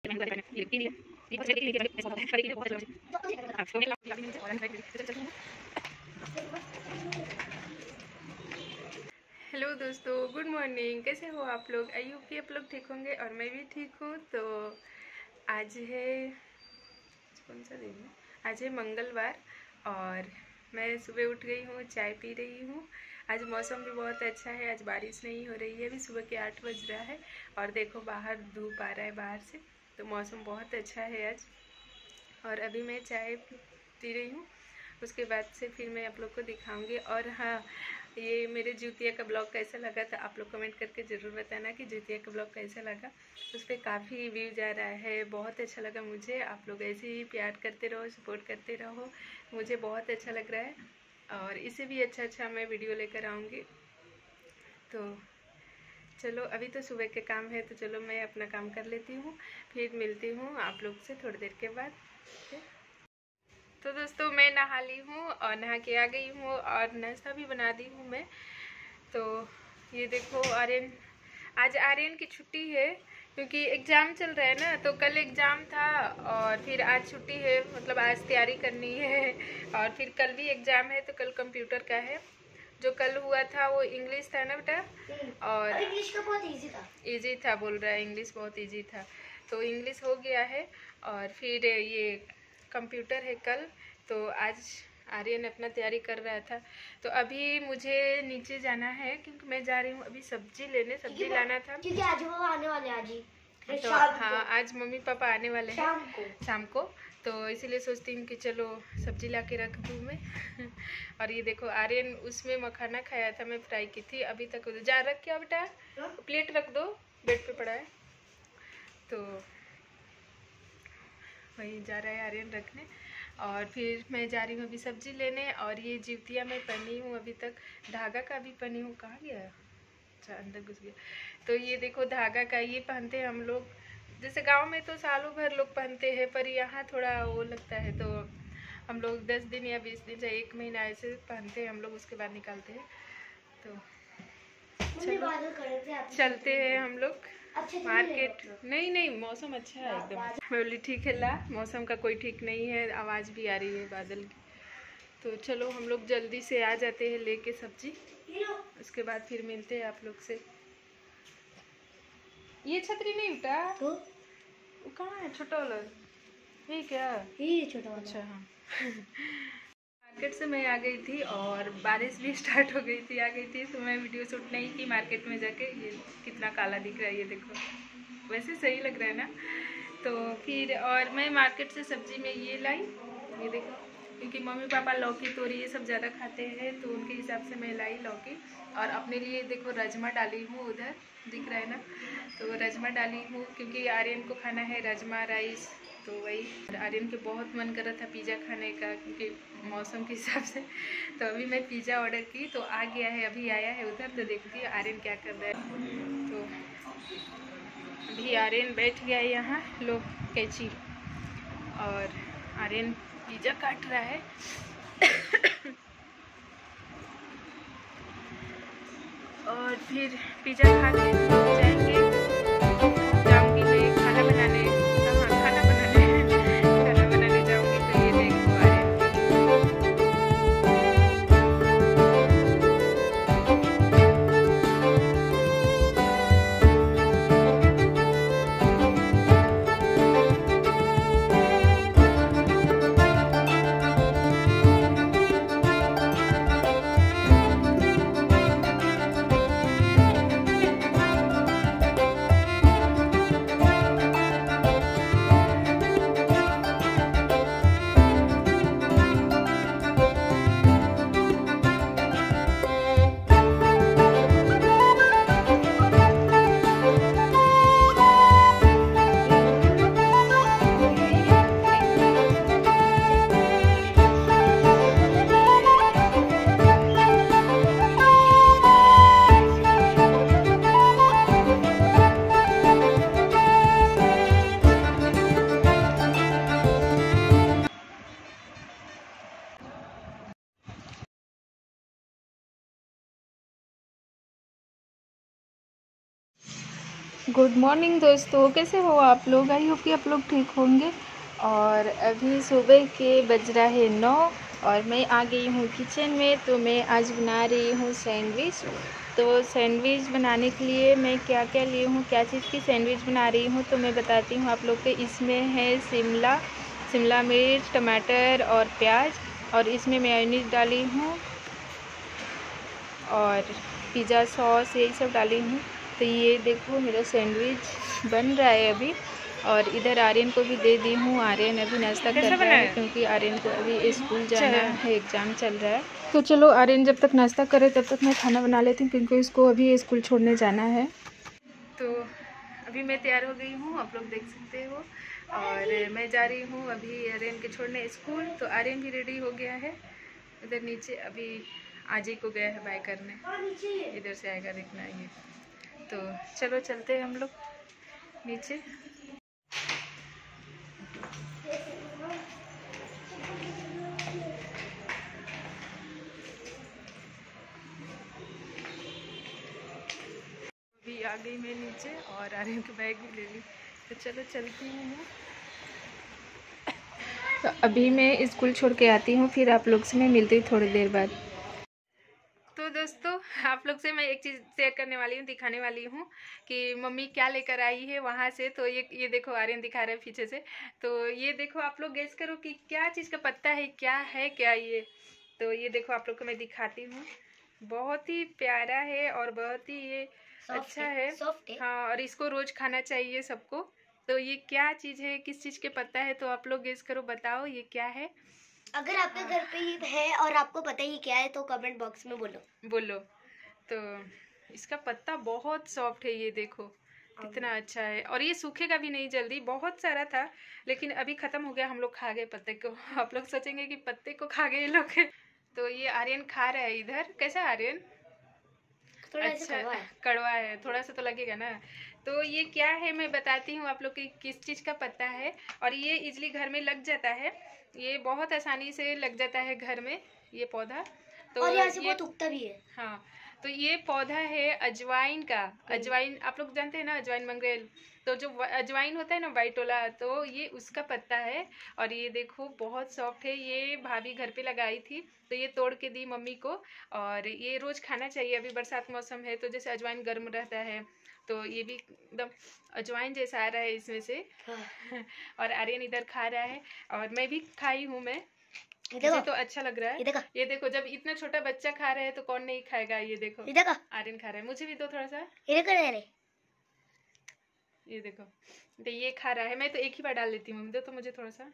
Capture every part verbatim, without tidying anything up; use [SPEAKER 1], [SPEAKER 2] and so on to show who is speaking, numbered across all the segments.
[SPEAKER 1] Hello दोस्तों, good morning. कैसे हो आप लोग? आई होप कि आप लोग ठीक होंगे और मैं भी ठीक हूँ। तो आज है कौन सा दिन है? आज है मंगलवार और मैं सुबह उठ गई हूँ, चाय पी रही हूँ। आज मौसम भी बहुत अच्छा है, आज बारिश नहीं हो रही है। अभी सुबह के आठ बज रहा है और देखो बाहर धूप आ रहा है बाहर से, तो मौसम बहुत अच्छा है आज। और अभी मैं चाय पी रही हूँ, उसके बाद से फिर मैं आप लोग को दिखाऊंगी। और हाँ, ये मेरे जूतिया का ब्लॉग कैसा लगा तो आप लोग कमेंट करके ज़रूर बताना कि जूतिया का ब्लॉग कैसा लगा। उस पर काफ़ी व्यूज आ रहा है, बहुत अच्छा लगा मुझे। आप लोग ऐसे ही प्यार करते रहो, सपोर्ट करते रहो, मुझे बहुत अच्छा लग रहा है। और इससे भी अच्छा अच्छा मैं वीडियो लेकर आऊँगी। तो चलो, अभी तो सुबह के काम है, तो चलो मैं अपना काम कर लेती हूँ, फिर मिलती हूँ आप लोग से थोड़ी देर के बाद। तो दोस्तों, मैं नहा ली हूँ और नहा के आ गई हूँ और नाश्ता भी बना दी हूँ मैं। तो ये देखो, आर्यन, आज आर्यन की छुट्टी है क्योंकि एग्ज़ाम चल रहा है ना। तो कल एग्ज़ाम था और फिर आज छुट्टी है, मतलब आज तैयारी करनी है। और फिर कल भी एग्ज़ाम है, तो कल कंप्यूटर का है। जो कल हुआ था वो इंग्लिश था ना बेटा, और
[SPEAKER 2] इंग्लिश का बहुत इजी था।
[SPEAKER 1] इजी था बोल रहा है, इंग्लिश बहुत इजी था, तो इंग्लिश हो गया है। और फिर ये कंप्यूटर है कल, तो आज आर्यन अपना तैयारी कर रहा था। तो अभी मुझे नीचे जाना है क्योंकि मैं जा रही हूँ अभी सब्जी लेने, सब्जी लाना था
[SPEAKER 2] क्योंकि आज वो आने वाले हैं, आज ही
[SPEAKER 1] तो
[SPEAKER 2] शाम
[SPEAKER 1] हाँ,
[SPEAKER 2] को।
[SPEAKER 1] आज मम्मी पापा आने वाले हैं
[SPEAKER 2] शाम को
[SPEAKER 1] शाम को, तो इसीलिए सोचती हूँ कि चलो सब्जी ला के रख दूँ मैं। और ये देखो, आर्यन उसमें मखाना खाया था, मैं फ्राई की थी, अभी तक जा रख क्या बेटा, प्लेट रख दो, बेड पे पड़ा है। तो वही जा रहा है आर्यन रखने। और फिर मैं जा रही हूँ अभी सब्जी लेने। और ये जूतियाँ मैं पहनी हूँ अभी तक, धागा का भी पहनी हूँ। कहाँ गया? अच्छा, अंदर घुस गया। तो ये देखो, धागा का ये पहनते हैं हम लोग, जैसे गांव में तो सालों भर लोग पहनते हैं, पर यहाँ थोड़ा वो लगता है, तो हम लोग दस दिन या बीस दिन या एक महीना ऐसे पहनते हैं हम लोग, उसके बाद निकालते हैं। तो चलो चलते हैं हम लोग मार्केट। नहीं नहीं, मौसम अच्छा है एकदम। मैं बोली ठीक है ला, मौसम का कोई ठीक नहीं है, आवाज़ भी आ रही है बादल की। तो चलो हम लोग जल्दी से आ जाते हैं लेके सब्जी, उसके बाद फिर मिलते हैं आप लोग से। ये छतरी नहीं उठा तो वो कहाँ है? छोटा वाला ये क्या?
[SPEAKER 2] ये छोटा वाला।
[SPEAKER 1] अच्छा हाँ। मार्केट से मैं आ गई थी और बारिश भी स्टार्ट हो गई थी, आ गई थी, तो मैं वीडियो शूट नहीं की मार्केट में जाके। ये कितना काला दिख रहा है, ये देखो, वैसे सही लग रहा है ना। तो फिर और मैं मार्केट से सब्जी में ये लाई, ये देखो, क्योंकि मम्मी पापा लौकी तोरी ये सब ज़्यादा खाते हैं, तो उनके हिसाब से मैं लाई लौकी। और अपने लिए देखो राजमा डाली हूँ, उधर दिख रहा है ना, तो राजमा डाली हूँ क्योंकि आर्यन को खाना है राजमा राइस। तो वही, आर्यन के बहुत मन कर रहा था पिज़्ज़ा खाने का क्योंकि मौसम के हिसाब से। तो अभी मैं पिज़्ज़ा ऑर्डर की, तो आ गया है, अभी आया है उधर। तो देखती है आर्यन क्या कर रहा है। तो अभी आर्यन बैठ गया है यहाँ, लो कैची, और आर्यन पिज़्ज़ा काट रहा है। और फिर पिज़्ज़ा खा के जाएंगे, जाऊंगी मैं खाना बनाने। हाँ, खाना बनाने खाना बनाने जाऊंगी। तो ये देखो आर्यन, गुड मॉर्निंग दोस्तों, कैसे हो आप लोग? आई होप कि आप लोग ठीक होंगे। और अभी सुबह के बज रहा है नौ और मैं आ गई हूँ किचन में। तो मैं आज बना रही हूँ सैंडविच। तो सैंडविच बनाने के लिए मैं क्या क्या ली हूँ, क्या चीज़ की सैंडविच बना रही हूँ, तो मैं बताती हूँ आप लोग को। इसमें है शिमला शिमला मिर्च, टमाटर और प्याज, और इसमें मेयोनीज डाली हूँ और पिज़्ज़ा सॉस यही सब डाली हूँ। तो ये देखो मेरा सैंडविच बन रहा है अभी। और इधर आर्यन को भी दे दी हूँ। आर्यन अभी नाश्ता कर रहा है क्योंकि आर्यन को अभी स्कूल जाना है, एग्ज़ाम चल रहा है। तो चलो आर्यन जब तक नाश्ता करे तब तक मैं खाना बना लेती हूँ क्योंकि इसको अभी स्कूल छोड़ने जाना है। तो अभी मैं तैयार हो गई हूँ, आप लोग देख सकते हो। और मैं जा रही हूँ अभी आर्यन के छोड़ने स्कूल। तो आर्यन भी रेडी हो गया है। इधर नीचे अभी आज ही को गया है बाय करने, इधर से आएगा देखना ये। तो चलो चलते हैं हम लोग नीचे। अभी आ गई मैं नीचे और आर्यन की बैग भी ले ली। तो चलो चलती हूँ मैं। तो अभी मैं स्कूल छोड़ के आती हूँ, फिर आप लोग से मैं मिलती हूँ थोड़ी देर बाद। तो दोस्तों आप लोग से मैं एक चीज़ शेयर करने वाली हूँ, दिखाने वाली हूँ कि मम्मी क्या लेकर आई है वहाँ से। तो ये ये देखो आर्यन दिखा रहा है पीछे से। तो ये देखो आप लोग गेस करो कि क्या चीज़ का पत्ता है, क्या है क्या ये। तो ये देखो आप लोग को मैं दिखाती हूँ। बहुत ही प्यारा है और बहुत ही ये अच्छा है। हाँ, और इसको रोज़ खाना चाहिए सबको। तो ये क्या चीज़ है, किस चीज़ के पत्ता है, तो आप लोग गेस करो, बताओ ये क्या है।
[SPEAKER 2] अगर आपके घर पे ये है और आपको पता ही क्या है तो कमेंट बॉक्स में बोलो
[SPEAKER 1] बोलो। तो इसका पत्ता बहुत सॉफ्ट है, ये देखो कितना अच्छा है। और ये सूखेगा भी नहीं जल्दी। बहुत सारा था लेकिन अभी खत्म हो गया, हम लोग खा गए पत्ते को। आप लोग सोचेंगे कि पत्ते को खा गए ये लोग। तो ये आर्यन खा रहा है इधर। कैसा आर्यन?
[SPEAKER 2] थोड़ा
[SPEAKER 1] अच्छा, कड़वा है, थोड़ा सा तो लगेगा ना। तो ये क्या है मैं बताती हूँ आप लोग की किस चीज़ का पत्ता है। और ये इजली घर में लग जाता है, ये बहुत आसानी से लग जाता है घर में ये पौधा। तो
[SPEAKER 2] और यहाँ से
[SPEAKER 1] ये
[SPEAKER 2] बहुत उगता भी है।
[SPEAKER 1] हाँ, तो ये पौधा है अजवाइन का। अजवाइन आप लोग जानते हैं ना, अजवाइन मंगरेल। तो जो अजवाइन होता है ना वाइट वाला, तो ये उसका पत्ता है। और ये देखो बहुत सॉफ्ट है। ये भाभी घर पे लगाई थी तो ये तोड़ के दी मम्मी को। और ये रोज खाना चाहिए, अभी बरसात मौसम है तो जैसे अजवाइन गर्म रहता है तो ये भी एकदम अजवाइन जैसा आ रहा है इसमें से। हाँ। और आर्यन इधर खा रहा है और मैं भी खाई हूँ। मैं मुझे तो अच्छा लग रहा है। ये देखो, ये देखो जब इतना छोटा बच्चा खा रहा है तो कौन नहीं खाएगा। ये देखो, ये देखो आर्यन खा रहा है, मुझे भी दो थोड़ा सा। ये देखो, ये देखो, तो ये खा रहा है। मैं तो एक ही बार डाल लेती हूँ, दो तो मुझे थोड़ा सा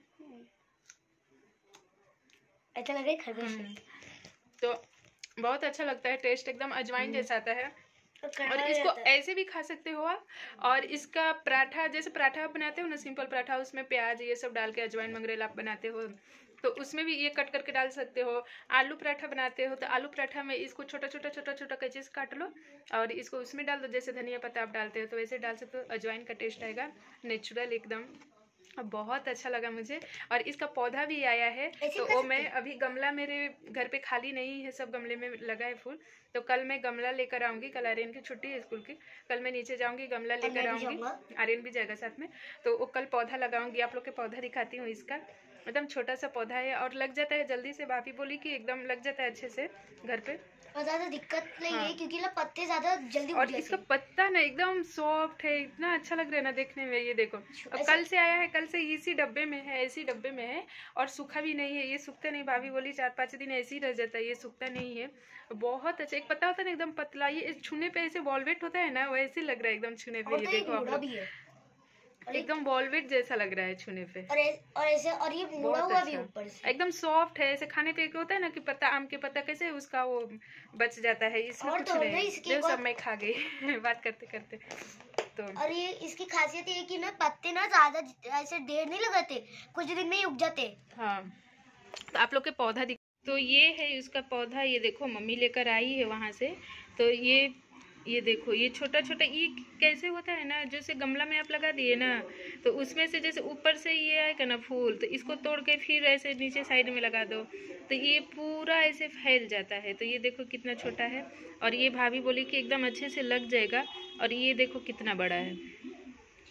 [SPEAKER 1] अच्छा लगे खरगोश। तो बहुत अच्छा लगता है, टेस्ट एकदम अजवाइन जैसा आता है। और इसको ऐसे भी खा सकते हो आप। और इसका पराठा, जैसे पराठा आप बनाते हो ना, सिंपल पराठा, उसमें प्याज ये सब डाल के अजवाइन मंगरेल आप बनाते हो तो उसमें भी ये कट करके डाल सकते हो। आलू पराठा बनाते हो तो आलू पराठा में इसको छोटा छोटा छोटा छोटा कैसे काट लो और इसको उसमें डाल दो। जैसे धनिया पत्ता आप डालते हो तो वैसे डाल सकते हो। अजवाइन का टेस्ट आएगा नेचुरल एकदम। बहुत अच्छा लगा मुझे। और इसका पौधा भी आया है तो वो मैं अभी, गमला मेरे घर पे खाली नहीं है, सब गमले में लगा है फूल। तो कल मैं गमला लेकर आऊंगी। कल आर्यन की छुट्टी है स्कूल की, कल मैं नीचे जाऊंगी, गमला लेकर आऊंगी। आर्यन भी जाएगा साथ में। तो वो कल पौधा लगाऊंगी। आप लोग के पौधा दिखाती हूँ। इसका एकदम छोटा सा पौधा है और लग जाता है जल्दी से। भाभी बोली कि एकदम लग जाता है अच्छे से घर पे,
[SPEAKER 2] और ज्यादा दिक्कत नहीं हाँ। है क्योंकि ना पत्ते ज्यादा जल्दी
[SPEAKER 1] और इसका पत्ता ना एकदम सॉफ्ट है, इतना अच्छा लग रहा है ना देखने में। ये देखो, अब कल से आया है, कल से इसी डब्बे में है, इसी डब्बे में है और सूखा भी नहीं है। ये सूखता नहीं, भाभी बोली चार पाँच दिन ऐसे ही रह जाता है, ये सूखता नहीं है। बहुत अच्छा। एक पत्ता होता है ना एकदम पतला, ये छूने पे ऐसे वॉलवेट होता है ना, वैसे लग रहा है एकदम छूने पे। ये देखो आप लोग, एकदम वॉलवेट जैसा लग रहा है छूने पे। और और ऐसे, और ये मुड़ा हुआ भी ऊपर से एकदम सॉफ्ट है। ऐसे खाने पे होता है ना कि पत्ता, आम के पत्ता कैसे उसका वो बच जाता है, इसमें कुछ नहीं। जो सब मैं खा गई बात करते करते। तो
[SPEAKER 2] और ये इसकी खासियत ये है कि ना पत्ते ना ज्यादा ऐसे देर नहीं लगाते, कुछ दिन में ही उग जाते।
[SPEAKER 1] हाँ, तो आप लोग के पौधा दिख, तो ये है उसका पौधा। ये देखो मम्मी लेकर आई है वहाँ से। तो ये ये देखो, ये छोटा छोटा ये कैसे होता है ना, जैसे गमला में आप लगा दिए ना तो उसमें से जैसे ऊपर से ये आएगा ना फूल, तो इसको तोड़ के फिर ऐसे नीचे साइड में लगा दो तो ये पूरा ऐसे फैल जाता है। तो ये देखो कितना छोटा है। और ये भाभी बोली कि एकदम अच्छे से लग जाएगा। और ये देखो कितना बड़ा है।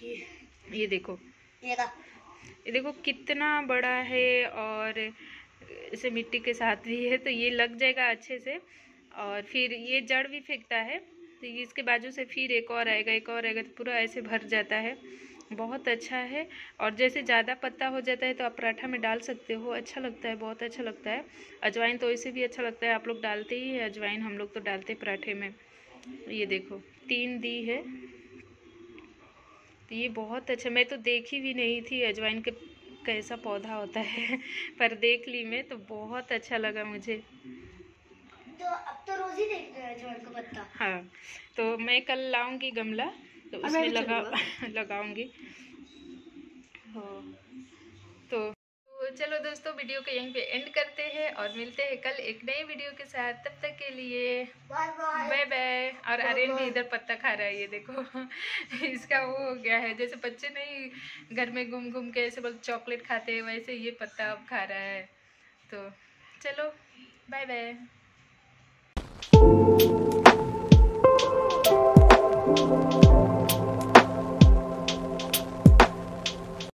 [SPEAKER 2] ये
[SPEAKER 1] ये देखो,
[SPEAKER 2] ये का
[SPEAKER 1] ये देखो कितना बड़ा है और इसे मिट्टी के साथ भी है, तो ये लग जाएगा अच्छे से। और फिर ये जड़ भी फेंकता है, तो ये इसके बाजू से फिर एक और आएगा, एक और आएगा, तो पूरा ऐसे भर जाता है। बहुत अच्छा है। और जैसे ज़्यादा पत्ता हो जाता है तो आप पराठा में डाल सकते हो, अच्छा लगता है, बहुत अच्छा लगता है। अजवाइन तो ऐसे भी अच्छा लगता है, आप लोग डालते ही है अजवाइन, हम लोग तो डालते हैं पराठे में। ये देखो तीन दी है, तो ये बहुत अच्छा, मैं तो देखी भी नहीं थी अजवाइन के कैसा पौधा होता है पर देख ली मैं, तो बहुत अच्छा लगा मुझे।
[SPEAKER 2] तो अब तो रोज ही देख रहे हैं अजवाइन का पत्ता।
[SPEAKER 1] हाँ, तो मैं कल लाऊंगी गमला, तो उसमें लगा लगाऊंगी। हाँ, तो तो चलो दोस्तों, वीडियो को यहीं पे एंड करते हैं और मिलते हैं कल एक नई वीडियो के साथ। तब तक के लिए
[SPEAKER 2] बाय बाय
[SPEAKER 1] बाय बाय। और आर्यन भी इधर पत्ता खा रहा है, ये देखो इसका वो हो गया है, जैसे बच्चे नहीं घर में घूम घूम के ऐसे बोल चॉकलेट खाते हैं, वैसे ये पत्ता अब खा रहा है। तो चलो बाय बाय।